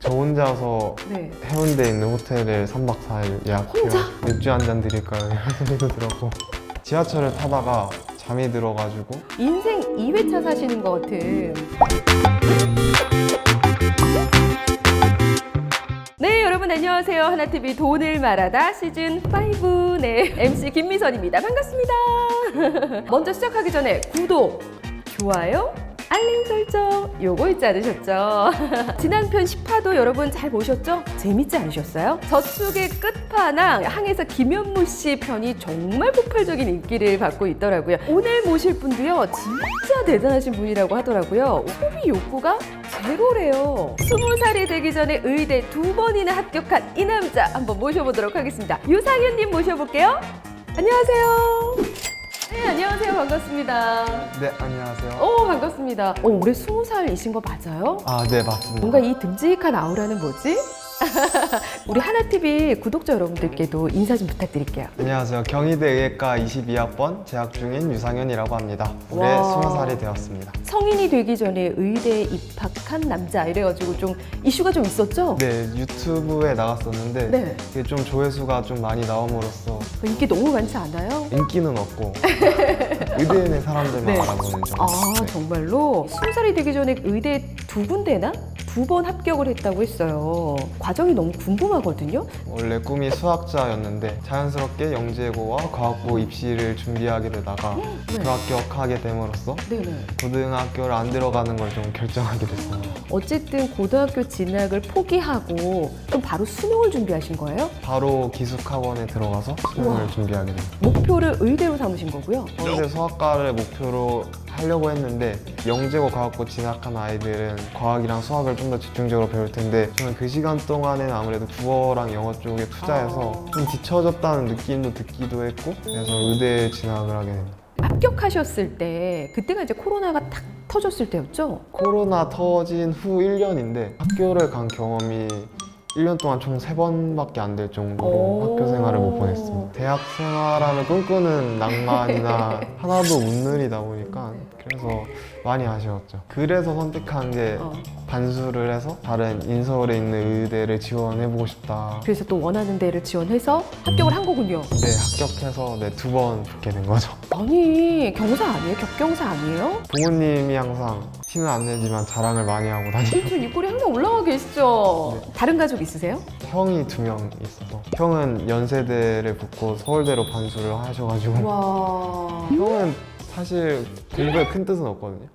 저 혼자서 네. 해운대에 있는 호텔을 3박 4일 예약해요. 혼자? 맥주 한 잔 드릴까요? 이런 소리도 들었고 지하철을 타다가 잠이 들어가지고 인생 2회차 사시는 것 같은. 네, 여러분 안녕하세요. 하나TV 돈을 말하다 시즌5 네, MC 김미선입니다. 반갑습니다. 먼저 시작하기 전에 구독, 좋아요, 알림 설정 요거 잊지 않으셨죠? 지난 편 10화도 여러분 잘 보셨죠? 재밌지 않으셨어요? 저축의 끝판왕 항해사 김현무 씨 편이 정말 폭발적인 인기를 받고 있더라고요. 오늘 모실 분도요 진짜 대단하신 분이라고 하더라고요. 소비 욕구가 제로래요. 20살이 되기 전에 의대 2번이나 합격한 이 남자 한번 모셔보도록 하겠습니다. 유상현님 모셔볼게요. 안녕하세요. 네, 안녕하세요. 반갑습니다. 네, 안녕하세요. 반갑습니다. 올해 20살이신 거 맞아요? 아, 네, 맞습니다. 뭔가 이 듬직한 아우라는 뭐지? 우리 하나TV 구독자 여러분들께도 인사 좀 부탁드릴게요. 안녕하세요. 경희대 의예과 22학번 재학 중인 유상현이라고 합니다. 올해 와. 20살이 되었습니다. 성인이 되기 전에 의대에 입학한 남자 이래가지고 좀 이슈가 좀 있었죠? 네, 유튜브에 나갔었는데 네. 이게 좀 조회수가 좀 많이 나옴으로써 인기 너무 많지 않아요? 인기는 없고 의대에 사람들만 네. 알아보는 정도. 아, 네. 정말로? 20살이 되기 전에 의대 2군데나? 2번 합격을 했다고 했어요. 과정이 너무 궁금하거든요. 원래 꿈이 수학자였는데 자연스럽게 영재고와 과학고 입시를 준비하게 되다가 네. 불합격하게 됨으로써 네네. 고등학교를 안 들어가는 걸 좀 결정하게 됐어요. 어쨌든 고등학교 진학을 포기하고 그럼 바로 수능을 준비하신 거예요? 바로 기숙학원에 들어가서 수능을 우와. 준비하게 됩니다. 목표를 의대로 삼으신 거고요? 서울대 수학과를 목표로 하려고 했는데 영재고 과학고 진학한 아이들은 과학이랑 수학을 좀 더 집중적으로 배울 텐데 저는 그 시간 동안에는 아무래도 국어랑 영어 쪽에 투자해서 좀 뒤처졌다는 느낌도 듣기도 했고 그래서 의대에 진학을 하게 됩니다. 합격하셨을 때 그때가 이제 코로나가 탁 터졌을 때였죠? 코로나 터진 후 1년인데 학교를 간 경험이 1년 동안 총 3번밖에 안 될 정도로 학교 생활을 못 보냈습니다. 대학 생활하면 꿈꾸는 낭만이나 하나도 못 누리다 보니까 그래서 많이 아쉬웠죠. 그래서 선택한 게 반수를 해서 다른 인서울에 있는 의대를 지원해보고 싶다. 그래서 또 원하는 데를 지원해서 합격을 한 거군요. 네, 합격해서 2번 붙게 된 거죠. 아니, 경사 아니에요? 격경사 아니에요? 부모님이 항상 티는 안 내지만 자랑을 많이 하고 다니고 그렇죠. 입꼬리 항상 올라가 계시죠? 네. 다른 가족 있으세요? 형이 2명 있어서 형은 연세대를 붙고 서울대로 반수를 하셔가지고 와. 형은 사실 공부에 큰 뜻은 없거든요.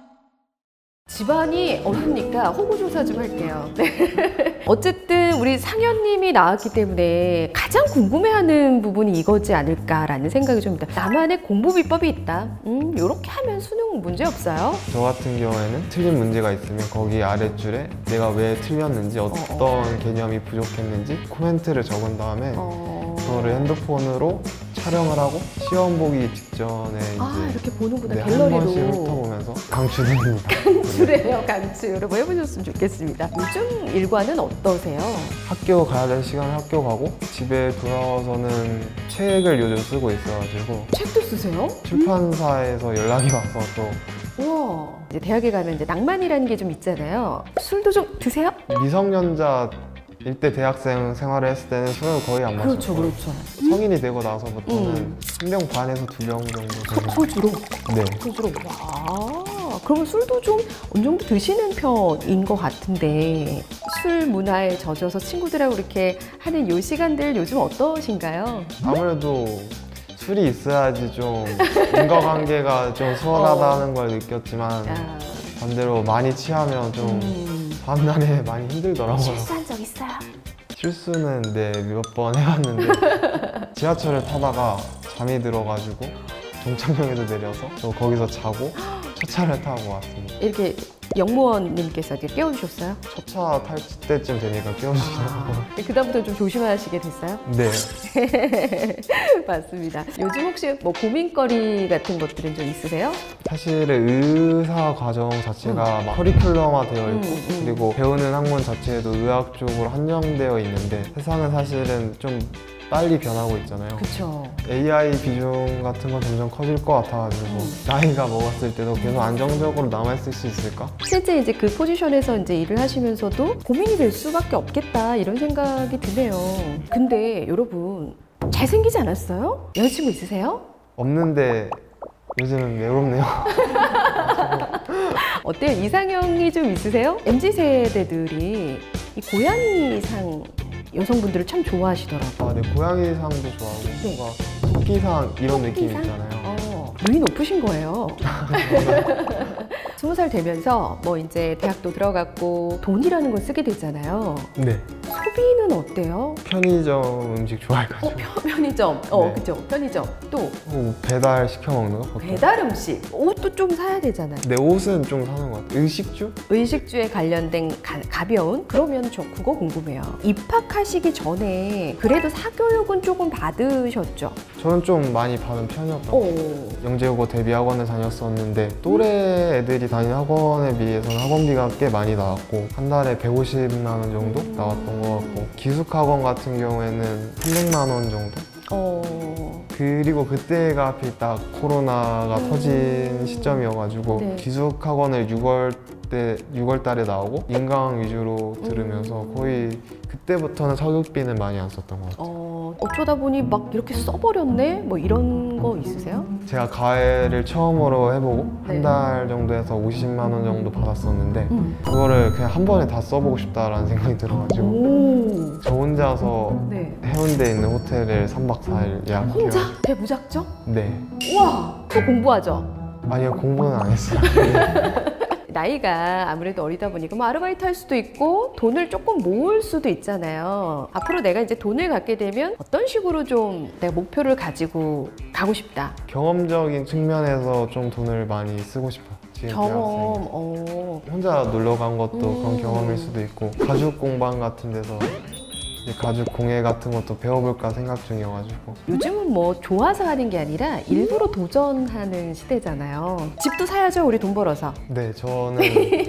집안이 어딥니까? 호구조사 좀 할게요. 네. 어쨌든 우리 상현님이 나왔기 때문에 가장 궁금해하는 부분이 이거지 않을까라는 생각이 좀 듭니다. 나만의 공부 비법이 있다. 이렇게 하면 수능 문제 없어요? 저 같은 경우에는 틀린 문제가 있으면 거기 아랫줄에 내가 왜 틀렸는지 어떤 개념이 부족했는지 코멘트를 적은 다음에 그거를 핸드폰으로 촬영을 하고 시험 보기 직전에 이제 이렇게 보는구나. 네, 한 번씩 갤러리로. 훑어보면서 강추드립니다. 강추래요, 강추. 여러분 해보셨으면 좋겠습니다. 요즘 일과는 어떠세요? 학교 가야 될 시간에 학교 가고 집에 돌아와서는 책을 요즘 쓰고 있어가지고 책도 쓰세요? 출판사에서 연락이 와서 또 우와. 이제 대학에 가면 이제 낭만이라는 게 좀 있잖아요. 술도 좀 드세요? 미성년자 일대 대학생 생활을 했을 때는 술을 거의 안 그렇죠, 마셨고 그렇죠. 성인이 되고 나서부터는 1병 반에서 2병 정도 소주로? 네. 소주로. 와. 그러면 술도 좀 어느 정도 드시는 편인 것 같은데 술 문화에 젖어서 친구들하고 이렇게 하는 요 시간들 요즘 어떠신가요? 아무래도 술이 있어야지 좀 인과관계가 좀 수월하다는 걸 느꼈지만 야. 반대로 많이 취하면 좀 다음날에 많이 힘들더라고요. 실수한 적 있어요? 실수는 네, 몇 번 해봤는데 지하철을 타다가 잠이 들어가지고 종착역에서 내려서 또 거기서 자고 첫 차를 타고 왔습니다. 이렇게 영무원님께서 이렇게 깨워주셨어요? 첫 차 탈 때쯤 되니까 깨워주시더라고요. 그다음부터 좀 조심하시게 됐어요? 네. 맞습니다. 요즘 혹시 뭐 고민거리 같은 것들은 좀 있으세요? 사실은 의사 과정 자체가 막 커리큘럼화 되어 있고 그리고 배우는 학문 자체도 의학 쪽으로 한정되어 있는데 세상은 사실은 좀 빨리 변하고 있잖아요. 그쵸. AI 비중 같은 건 점점 커질 것 같아가지고 나이가 먹었을 때도 계속 안정적으로 남아있을 수 있을까? 실제 이제 그 포지션에서 이제 일을 하시면서도 고민이 될 수밖에 없겠다 이런 생각이 드네요. 근데 여러분 잘생기지 않았어요? 여자친구 있으세요? 없는데 요즘은 외롭네요. 어때요? 이상형이 좀 있으세요? MZ세대들이 이 고양이상 여성분들을 참 좋아하시더라고요. 아, 네, 고양이상도 좋아하고 네. 뭔가 토끼상 이런 느낌 토끼상? 있잖아요. 눈이 높으신 거예요. 20살 되면서 뭐 이제 대학도 들어갔고 돈이라는 걸 쓰게 되잖아요. 네. 소비는 어때요? 편의점 음식 좋아해가지고 편의점. 네. 그죠. 편의점. 또 배달 시켜 먹는 거? 보통. 배달 음식. 옷도 좀 사야 되잖아요. 네, 옷은 좀 사는 것 같아요. 의식주? 의식주에 관련된 가벼운? 그러면 저 그거 궁금해요. 입학하시기 전에 그래도 사교육은 조금 받으셨죠? 저는 좀 많이 받은 편이었던 것 같아요. 영재고고 데뷔학원을 다녔었는데 또래 애들이 다니는 학원에 비해서는 학원비가 꽤 많이 나왔고 한 달에 150만 원 정도 나왔던 것 같고 기숙학원 같은 경우에는 300만 원 정도? 그리고 그때가 하필 딱 코로나가 터진 시점이어가지고 네. 기숙학원을 6월 달에 나오고 인강 위주로 들으면서 거의 그때부터는 사교육비는 많이 안 썼던 것 같아요. 어쩌다 보니 막 이렇게 써버렸네? 뭐 이런 거 있으세요? 제가 가해를 처음으로 해보고 네. 한 달 정도 해서 50만 원 정도 받았었는데 그거를 그냥 한 번에 다 써보고 싶다라는 생각이 들어가지고 저 혼자서 네. 해운대에 있는 호텔을 3박 4일 예약해요. 혼자? 대무작정? 네. 우와! 또 공부하죠? 아니요, 공부는 안 했어요. 나이가 아무래도 어리다 보니까 뭐 아르바이트 할 수도 있고 돈을 조금 모을 수도 있잖아요. 앞으로 내가 이제 돈을 갖게 되면 어떤 식으로 좀 내가 목표를 가지고 가고 싶다. 경험적인 측면에서 좀 돈을 많이 쓰고 싶어요. 지금 경험, 혼자 놀러 간 것도 그런 경험일 수도 있고 가죽 공방 같은 데서 이제 가죽 공예 같은 것도 배워볼까 생각 중이어가지고 요즘은 뭐 좋아서 하는 게 아니라 일부러 도전하는 시대잖아요. 집도 사야죠, 우리 돈 벌어서. 네, 저는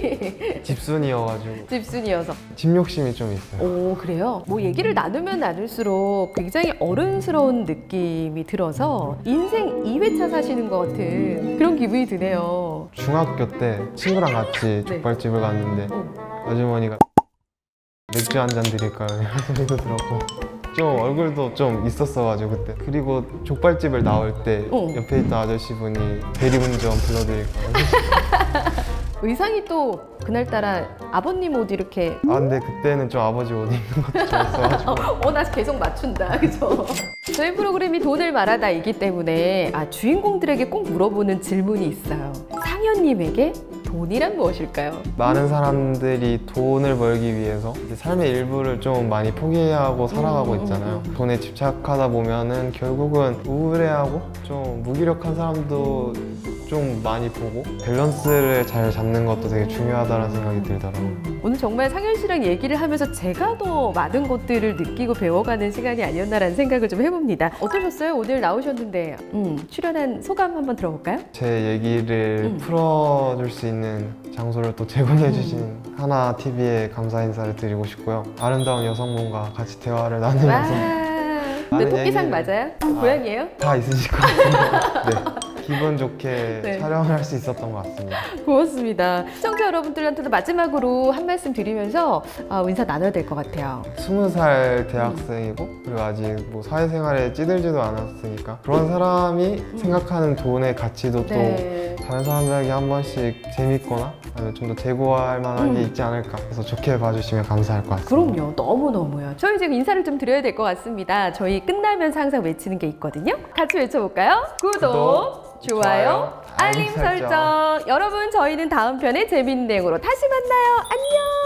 집순이어가지고 집순이어서. 집 욕심이 좀 있어요. 오, 그래요? 뭐 얘기를 나누면 나눌수록 굉장히 어른스러운 느낌이 들어서 인생 2회차 사시는 것 같은 그런 기분이 드네요. 중학교 때 친구랑 같이 족발집을 갔는데 아주머니가 맥주 한 잔 드릴까요? 이런 소리도 들었고 좀 얼굴도 좀 있었어가지고 그때 그리고 족발집을 나올 때 옆에 있던 아저씨분이 대리운전 불러드릴까요? 의상이 또 그날따라 아버님 옷 이렇게 아 근데 그때는 좀 아버지 옷 입는 것도 좋았어가지고 나 계속 맞춘다, 그죠? 저희 프로그램이 돈을 말하다이기 때문에 주인공들에게 꼭 물어보는 질문이 있어요. 상현님에게 돈이란 무엇일까요? 많은 사람들이 돈을 벌기 위해서 이제 삶의 일부를 좀 많이 포기하고 살아가고 있잖아요. 돈에 집착하다 보면은 결국은 우울해하고 좀 무기력한 사람도 좀 많이 보고 밸런스를 잘 잡는 것도 되게 중요하다는 생각이 들더라고요. 오늘 정말 상현 씨랑 얘기를 하면서 제가 더 많은 것들을 느끼고 배워가는 시간이 아니었나라는 생각을 좀 해봅니다. 어떠셨어요? 오늘 나오셨는데 출연한 소감 한번 들어볼까요? 제 얘기를 풀어줄 수 있는 장소를 또 제공해 주신 하나TV에 감사 인사를 드리고 싶고요. 아름다운 여성분과 같이 대화를 나누면서 네, 토끼상 맞아요? 고양이에요? 다 있으실 것 같은데 네. 기분 좋게 촬영을 할 수 있었던 것 같습니다. 고맙습니다. 시청자 여러분들한테도 마지막으로 한 말씀 드리면서 인사 나눠야 될 것 같아요. 20살 대학생이고 그리고 아직 뭐 사회생활에 찌들지도 않았으니까 그런 사람이 생각하는 돈의 가치도 또 다른 사람들에게 한 번씩 재밌거나 아니면 좀 더 재고할 만한 게 있지 않을까 그래서 좋게 봐주시면 감사할 것 같습니다. 그럼요. 너무너무요. 저희 이제 인사를 좀 드려야 될 것 같습니다. 저희 끝나면서 항상 외치는 게 있거든요. 같이 외쳐볼까요? 구독, 좋아요, 알림 설정. 여러분 저희는 다음 편에 재밌는 내용으로 다시 만나요. 안녕.